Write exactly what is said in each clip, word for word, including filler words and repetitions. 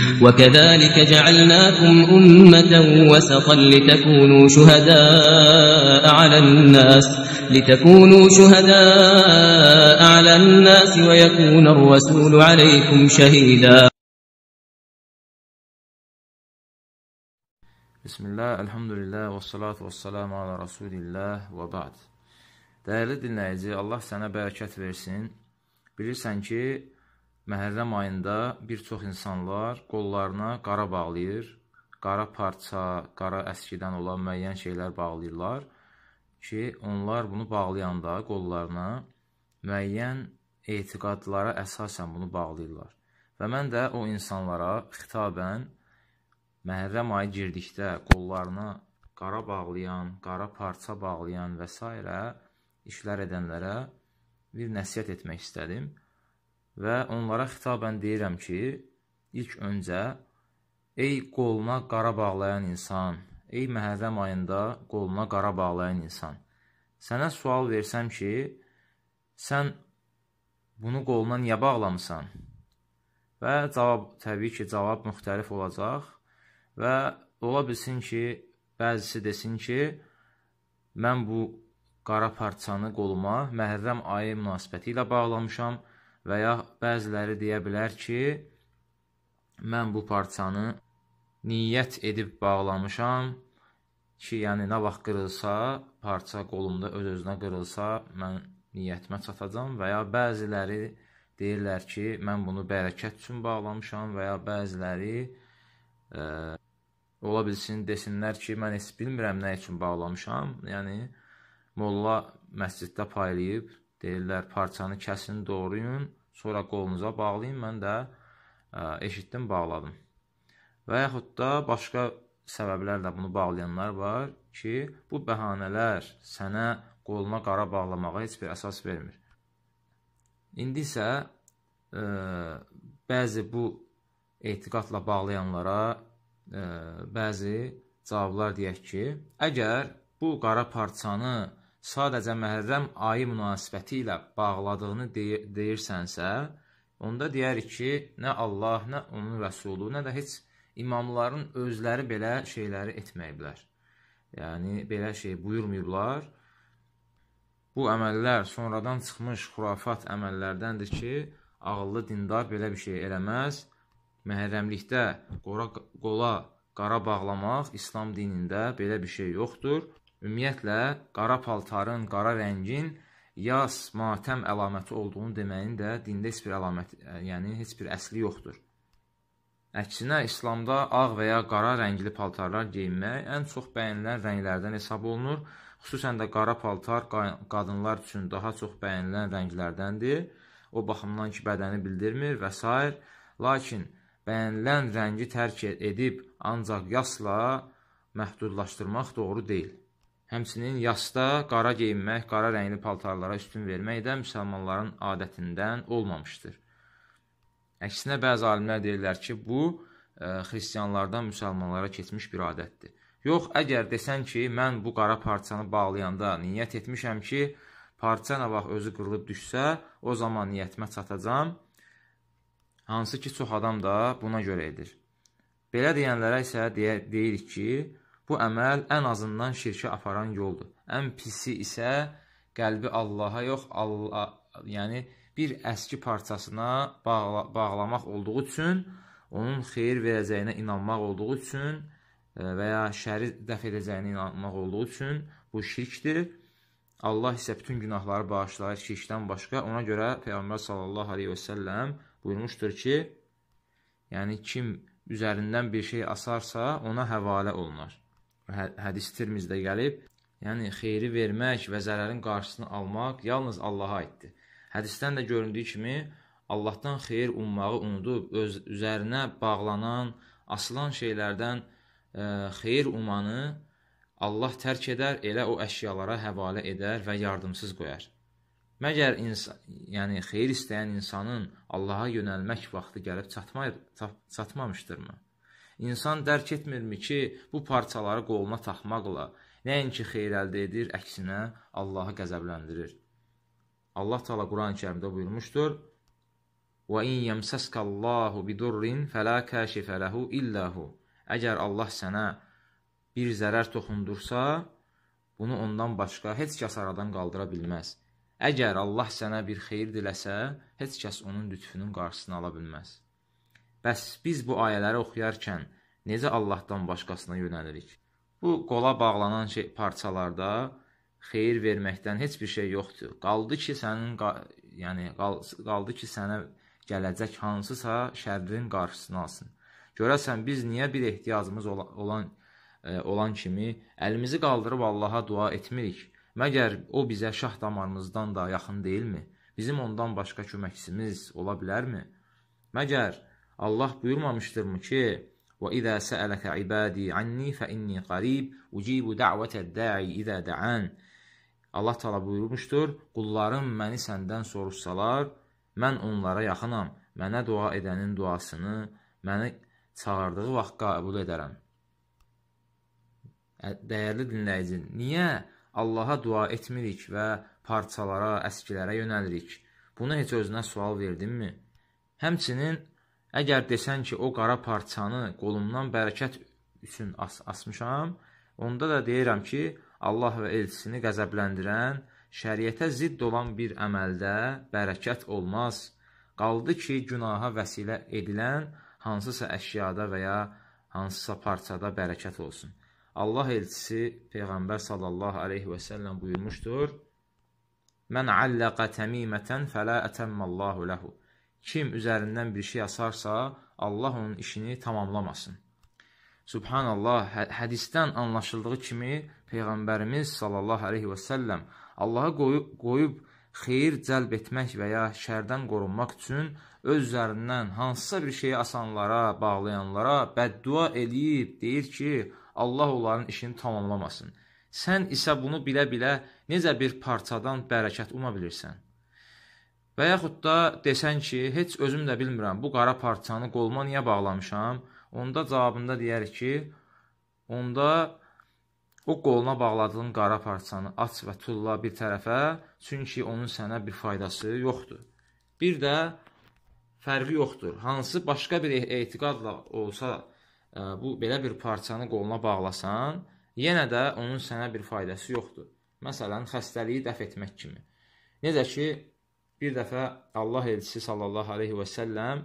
وكذلك جعلناكم أمة وسطا لتكونوا شهداء على الناس لتكونوا شهداء على الناس ويكون الرسول عليكم شهيدا. Bismillah, elhamdülillah, və salatu və salamu ala Rasulillah və ba'd. Dəyərli dinləyici, Allah sənə bərəkət versin. Bilirsən ki, Məhərrəm ayında bir çox insanlar qollarına qara bağlayır, qara parça, qara əskidən olan müəyyən şeylər bağlayırlar ki, onlar bunu bağlayanda qollarına müəyyən etiqadlara əsasən bunu bağlayırlar. Və mən də o insanlara xitabən Məhərrəm ayı girdikdə qollarına qara bağlayan, qara parça bağlayan və s. işlər edənlərə bir nəsihət etmək istədim və onlara xitabən deyirəm ki, ilk öncə, ey qoluna qara bağlayan insan, ey Məhərrəm ayında qoluna qara bağlayan insan, sənə sual versəm ki, sən bunu qoluna niyə bağlamısan? Və cavab, təbii ki, cavab müxtəlif olacaq. Və ola bilsin ki, bəzisi desin ki, mən bu qara parçanı qoluma Məhərrəm ayı münasibəti ilə bağlamışam və ya bəziləri deyə bilər ki, mən bu parçanı niyyət edib bağlamışam ki, yəni nə vaxt qırılsa, parça qolumda öz-özünə qırılsa, mən niyyətimə çatacam və ya bəziləri deyirlər ki, mən bunu bərəkət üçün bağlamışam və ya bəziləri Ə, ola bilsin, desinlər ki, mən heç bilmirəm nə üçün bağlamışam. Yəni, molla məsciddə paylayıb, deyirlər, parçanı kəsin, doğrayın, sonra qolunuza bağlayın, mən də ə, eşitdim, bağladım. Və yaxud da başqa səbəblərlə bunu bağlayanlar var ki, bu bəhanələr sənə qoluna qara bağlamağa heç bir əsas vermir. İndi isə ə, bəzi bu etiqadla bağlayanlara ə, bəzi cavablar deyək ki, əgər bu qara parçanı sadəcə Məhərrəm ayı münasibəti ilə bağladığını deyir, deyirsənsə, onda deyərik ki, nə Allah, nə onun rəsulu, nə də heç imamların özləri belə şeyləri etməyiblər. Yəni, belə şey buyurmayıblar. Bu əməllər sonradan çıxmış xurafat əməllərdəndir ki, ağıllı dindar belə bir şey eləməz. Məhərrəmlikdə qola qara bağlamaq İslam dinində belə bir şey yoxdur. Ümumiyyətlə, qara paltarın, qara rəngin yas, matəm əlaməti olduğunu deməyin də dində heç bir əlamət, yəni heç bir əsli yoxdur. Əksinə, İslamda ağ və ya qara rəngli paltarlar geyinmək ən çox bəyənilən rənglərdən hesab olunur. Xüsusən də qara paltar qadınlar üçün daha çox bəyənilən rənglərdəndir. O baxımdan ki, bədəni bildirmir və s. Lakin bəyənilən rəngi tərk edib ancaq yasla məhdudlaşdırmaq doğru deyil. Həmçinin yasda qara geyinmək, qara rəngli paltarlara üstün vermək də müsəlmanların adətindən olmamışdır. Əksinə, bəzi alimlər deyirlər ki, bu, ə, xristiyanlardan müsəlmanlara keçmiş bir adətdir. Yox, əgər desən ki, mən bu qara parçanı bağlayanda niyyət etmişəm ki, parça nə vaxt özü qırılıb düşsə, o zaman niyyətimə çatacam. Hansı ki, çox adam da buna görə edir. Belə deyənlərə isə deyirik ki, bu əməl ən azından şirkə aparan yoldur. Ən pisi isə qəlbi Allaha yox, Allah, yəni bir əski parçasına bağla, bağlamaq olduğu üçün, onun xeyir verəcəyinə inanmaq olduğu üçün və ya şəri dəf edəcəyinə inanmaq olduğu üçün bu şirkdir. Allah isə bütün günahları bağışlayır şirkdən başqa. Ona görə Peyğəmbər sallallahu aleyhi və səlləm buyurmuşdur ki, yəni kim üzərindən bir şey asarsa, ona həvalə olunar. Hədis Tirmizdə gəlib, yəni xeyri vermək və zərərin qarşısını almaq yalnız Allaha aiddir. Hədisdən də göründüyü kimi, Allahdan xeyir ummağı unudub, öz üzərinə bağlanan, asılan şeylərdən ə, xeyir umanı Allah tərk edər, elə o əşyalara həvalə edər və yardımsız qoyar. Məgər insan, yəni xeyir istəyən insanın Allaha yönəlmək vaxtı gəlib çatmayır, çatmamışdırmı? İnsan dərk etmirmi ki, bu parçaları qoluna taxmaqla nəinki xeyir əldə edir, əksinə Allahı qəzəbləndirir. Allah Teala Quran-ı Kərimdə buyurmuşdur: Və in yəmsəskəllahu bidurrin fələ kəşifə ləhu illəhu. Əgər Allah sənə bir zərər toxundursa, bunu ondan başqa heç kəs aradan qaldıra bilməz. Əgər Allah sənə bir xeyir diləsə, heç kəs onun lütfünün qarşısını ala bilməz. Bəs biz bu ayələri oxuyarkən necə Allahdan başqasına yönəlirik? Bu qola bağlanan şey, parçalarda xeyir verməkdən heç bir şey yoxdur. Qaldı ki, sənin, yəni, qaldı ki, sənə gələcək hansısa şərrin qarşısını alsın. Görəsən, biz niyə bir ehtiyacımız olan, e, olan kimi əlimizi qaldırıb Allaha dua etmirik? Məgər o bizə şah damarımızdan da yaxın deyilmi? Bizim ondan başqa köməkçimiz ola bilərmi? Məgər Allah buyurmamışdırmı ki, وَإِذَا سَأَلَكَ عِبَادِي عَنِّي فَإِنِّي قَرِيبٌ أُجِيبُ دَعْوَةَ الدَّاعِ إِذَا دَعَانِ. Allah Teala buyurmuşdur, qullarım məni səndən soruşsalar, mən onlara yaxınam, mənə dua edənin duasını, məni çağırdığı vaxt qəbul edərəm. Dəyərli dinləyici, niyə Allaha dua etmirik və parçalara, əskilərə yönəlirik? Bunu heç özünə sual verdinmi? Həmçinin, əgər desən ki, o qara parçanı qolumdan bərəkət üçün as asmışam, onda da deyirəm ki, Allah və elçisini qəzəbləndirən, şəriətə zidd olan bir əməldə bərəkət olmaz. Qaldı ki, günaha vəsilə edilən hansısa əşyada və ya hansısa parçada bərəkət olsun. Allah elçisi Peyğəmbər sallallahu aleyhi və səlləm buyurmuşdur, Mən alləqə təmimətən fələ ətəmməllahu ləhu. Kim üzərindən bir şey asarsa, Allah onun işini tamamlamasın. Subhanallah, hədisdən anlaşıldığı kimi Peyğəmbərimiz sallallahu aleyhi və səlləm Allaha qoyub, qoyub xeyir cəlb etmək və ya şərdən qorunmaq üçün öz üzərindən hansısa bir şeyi asanlara, bağlayanlara bəddua eləyib, deyir ki, Allah onların işini tamamlamasın. Sən isə bunu bilə-bilə necə bir parçadan bərəkət uma bilirsən? Və yaxud da desən ki, heç özüm də bilmirəm, bu qara parçanı qoluma niyə bağlamışam? Onda cavabında deyərik ki, onda o qoluna bağladığın qara parçanı aç və tulla bir tərəfə, çünki onun sənə bir faydası yoxdur. Bir də fərqi yoxdur. Hansı başqa bir etiqadla olsa, bu belə bir parçanı qoluna bağlasan, yenə də onun sənə bir faydası yoxdur. Məsələn, xəstəliyi dəf etmək kimi. Necə ki, bir dəfə Allah elçisi sallallahu aleyhi və səlləm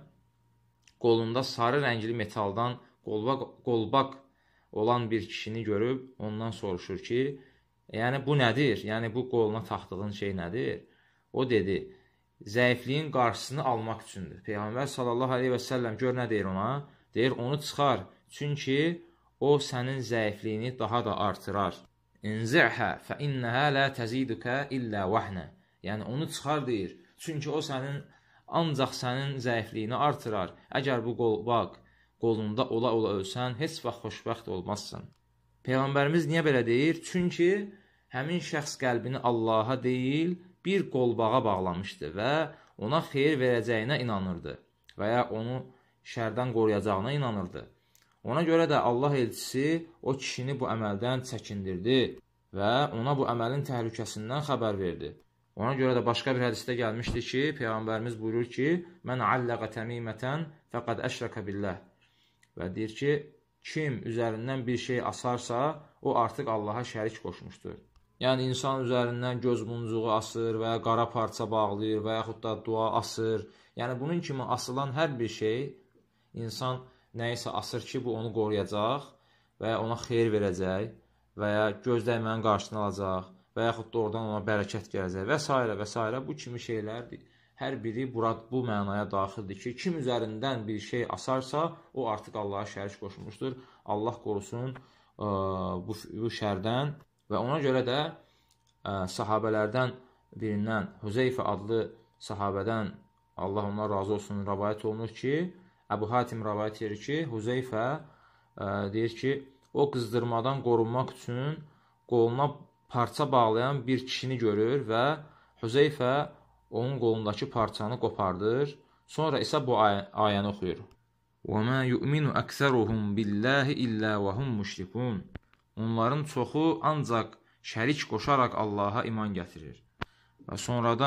qolunda sarı rəngli metaldan qolbaq, qolbaq olan bir kişini görüb ondan soruşur ki, yəni bu nədir? Yəni bu qoluna taxdığın şey nədir? O dedi, zəifliyin qarşısını almaq üçündür. Peyğəmbər sallallahu aleyhi və səlləm gör nə deyir ona? Deyir, onu çıxar, çünki o sənin zəifliyini daha da artırar. İnzihə fə innəhə lə təzidükə illə vəhnə. Yəni onu çıxar deyir, çünki o sənin ancaq sənin zəifliyini artırar. Əgər bu qolbaq qolunda ola-ola ölsən, heç vaxt xoşbəxt olmazsan. Peyğəmbərimiz niyə belə deyir? Çünki həmin şəxs qəlbini Allaha deyil, bir qolbağa bağlamışdı və ona xeyir verəcəyinə inanırdı və ya onu şərdən qoruyacağına inanırdı. Ona görə də Allah elçisi o kişini bu əməldən çəkindirdi və ona bu əməlin təhlükəsindən xəbər verdi. Ona görə də başqa bir hədisdə gəlmişdi ki, Peyğəmbərimiz buyurur ki, Mən alləqə təmimətən fəqəd əşrəkə billəh. Və deyir ki, kim üzərindən bir şey asarsa, o artıq Allaha şərik qoşmuşdur. Yəni, insan üzərindən göz muncuğu asır və ya qara parça bağlayır və yaxud da dua asır. Yəni, bunun kimi asılan hər bir şey, insan nəyisə asır ki, bu onu qoruyacaq və ya ona xeyir verəcək və ya göz dəymənin qarşısını alacaq və yaxud da oradan ona bərəkət gələcək və s. və s. Bu kimi şeylərdir. Hər biri burada bu mənaya daxildir ki, kim üzərindən bir şey asarsa, o artıq Allaha şərik qoşmuşdur. Allah qorusun ə, bu, bu şərdən və ona görə də ə, sahabələrdən birindən, Hüzeyfə adlı sahabədən, Allah ondan razı olsun, rəvayət olunur ki, Əbu Hatim rəvayət edir ki, Hüzeyfə ə, deyir ki, o qızdırmadan qorunmaq üçün qoluna parça bağlayan bir kişini görür və Hüzeyfə onun qolundakı parçanı qopardır. Sonra isə bu ay ayəni oxuyur. وَمَا يُؤْمِنُ أَكْثَرُهُمْ بِاللَّهِ إِلَّا وَهُمْ مُشْرِكُونَ. Onların çoxu ancaq şərik qoşaraq Allaha iman gətirir. Və sonradan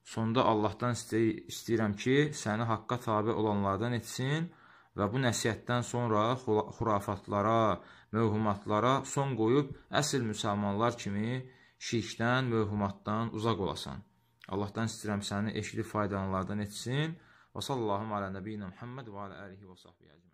Sonda Allahdan istəyirəm ki, səni haqqa tabi olanlardan etsin və bu nəsihətdən sonra xurafatlara, mövhumatlara son qoyub əsl müsəlmanlar kimi şirkdən, mövhumatdan uzaq olasan. Allahdan istəyirəm səni eşli faydalanlardan etsin. Və sallallahu alə nəbiyyina Muhammed və alə əlihi və sahbihi əcməin.